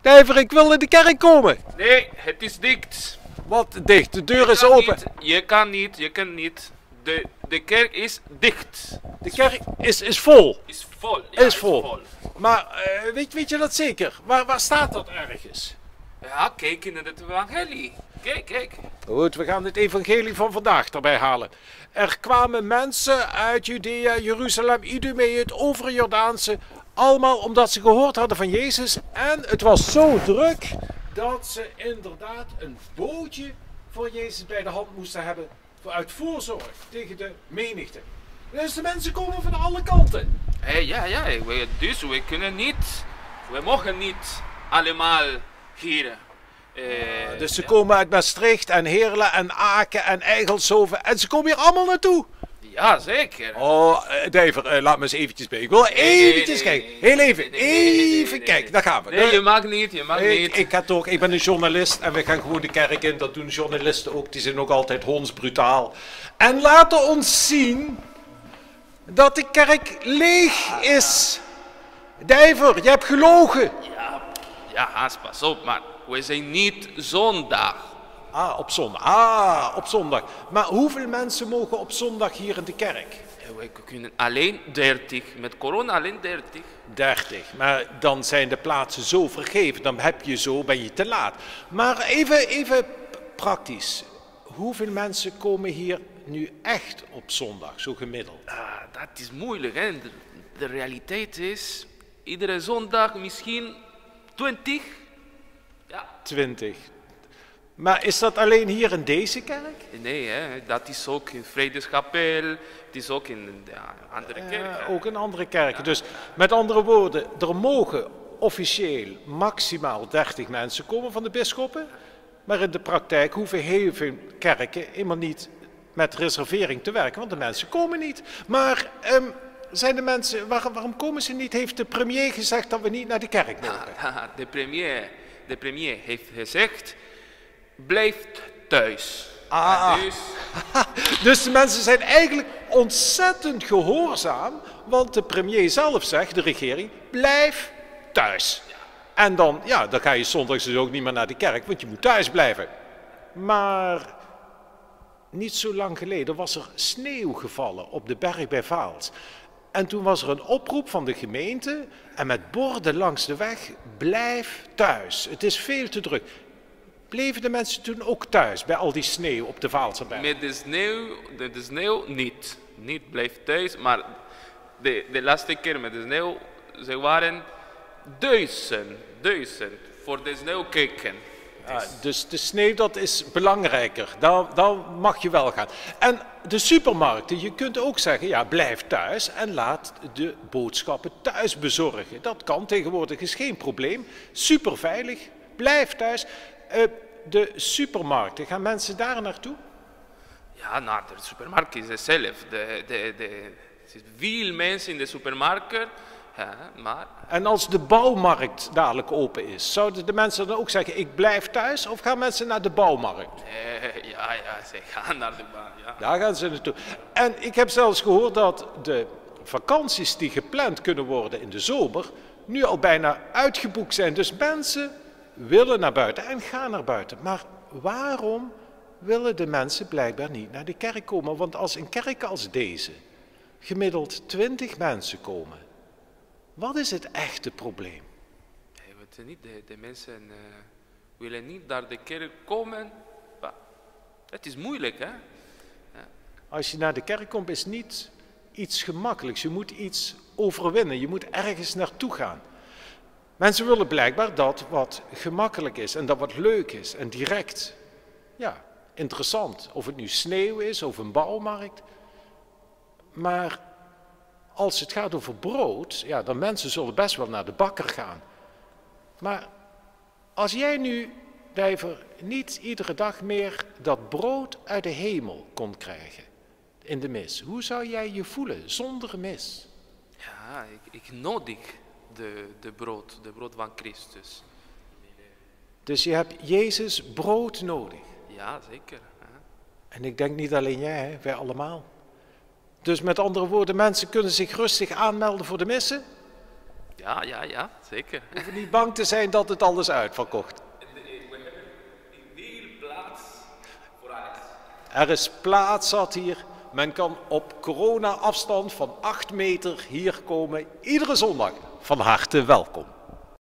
Dijver, ik wil in de kerk komen. Nee, het is dicht. Wat dicht? De deur is Kan open. niet, je kan niet. De kerk is dicht. De kerk is vol. Is vol. Is vol. Maar weet je dat zeker? Waar staat dat ergens? Ja, kijk in het evangelie. Kijk. Goed, we gaan het evangelie van vandaag erbij halen. Er kwamen mensen uit Judea, Jeruzalem, Idumea, het overjordaanse, allemaal omdat ze gehoord hadden van Jezus. En het was zo druk dat ze inderdaad een bootje voor Jezus bij de hand moesten hebben uit voorzorg tegen de menigte. Dus de mensen komen van alle kanten. Dus we kunnen niet, we mogen niet allemaal hier. Dus ze komen uit Maastricht en Heerlen en Aken en Eigelshoven en ze komen hier allemaal naartoe. Ja, zeker. Oh, Dijver, laat me eens eventjes bij. Ik wil eventjes kijken. Heel even. Even kijken. Daar gaan we. Nee, je mag niet. Ik ben een journalist en we gaan gewoon de kerk in. Dat doen journalisten ook. Die zijn ook altijd hondsbrutaal. En laten ons zien dat de kerk leeg is. Dijver, je hebt gelogen. Ja, Hans, pas op, maar we zijn niet zondag. Op zondag. Maar hoeveel mensen mogen op zondag hier in de kerk? We kunnen alleen 30, met corona alleen 30. 30, maar dan zijn de plaatsen zo vergeven, dan ben je te laat. Maar even praktisch, hoeveel mensen komen hier nu echt op zondag, zo gemiddeld? Dat is moeilijk, hè. De realiteit is, iedere zondag misschien 20. Ja. 20. Maar is dat alleen hier in deze kerk? Nee, hè, dat is ook in Vredeskapel, het is ook in andere kerken. Ook in andere kerken. Ja. Dus met andere woorden, er mogen officieel maximaal 30 mensen komen van de bisschoppen. Maar in de praktijk hoeven heel veel kerken helemaal niet met reservering te werken, want de mensen komen niet. Maar zijn de mensen, waarom komen ze niet? Heeft de premier gezegd dat we niet naar de kerk mogen? De premier heeft gezegd, blijf thuis. Dus de mensen zijn eigenlijk ontzettend gehoorzaam, want de premier zelf zegt, de regering, blijf thuis. Ja. En dan ga je zondags dus ook niet meer naar de kerk, want je moet thuis blijven. Maar niet zo lang geleden was er sneeuw gevallen op de berg bij Vaals. En toen was er een oproep van de gemeente en met borden langs de weg, blijf thuis. Het is veel te druk. Bleven de mensen toen ook thuis bij al die sneeuw op de Vaalserberg? Met de sneeuw niet. Niet blijf thuis, maar de laatste keer met de sneeuw, ze waren duizend voor de sneeuw kijken. Dus de sneeuw, dat is belangrijker. Dan mag je wel gaan. En de supermarkten, je kunt ook zeggen, blijf thuis en laat de boodschappen thuis bezorgen. Dat kan tegenwoordig, is geen probleem. Super veilig, blijf thuis. De supermarkten, gaan mensen daar naartoe? Ja, naar de supermarkt is hetzelfde. Er zijn veel mensen in de supermarkt. Ja, maar... En als de bouwmarkt dadelijk open is, zouden de mensen dan ook zeggen, ik blijf thuis? Of gaan mensen naar de bouwmarkt? Ze gaan naar de bouwmarkt. Ja. Daar gaan ze naartoe. En ik heb zelfs gehoord dat de vakanties die gepland kunnen worden in de zomer, nu al bijna uitgeboekt zijn. Dus mensen willen naar buiten en gaan naar buiten. Maar waarom willen de mensen blijkbaar niet naar de kerk komen? Want als in kerken als deze gemiddeld 20 mensen komen, wat is het echte probleem? De mensen willen niet naar de kerk komen. Het is moeilijk, hè? Ja. Als je naar de kerk komt, is niet iets gemakkelijks. Je moet iets overwinnen. Je moet ergens naartoe gaan. Mensen willen blijkbaar dat wat gemakkelijk is en dat wat leuk is en direct. Ja, interessant. Of het nu sneeuw is of een bouwmarkt. Maar als het gaat over brood, dan mensen zullen best wel naar de bakker gaan. Maar als jij nu, Dijver, niet iedere dag meer dat brood uit de hemel kon krijgen in de mis, hoe zou jij je voelen zonder mis? Ja, ik nodig de brood van Christus. Dus je hebt Jezus brood nodig. Ja, zeker. En ik denk niet alleen jij, wij allemaal. Dus met andere woorden, mensen kunnen zich rustig aanmelden voor de missen? Ja, zeker. Je hoeft niet bang te zijn dat het alles uitverkocht. We hebben veel plaats voor alles. Er is plaats zat hier. Men kan op corona-afstand van 8 meter hier komen. Iedere zondag. Van harte welkom.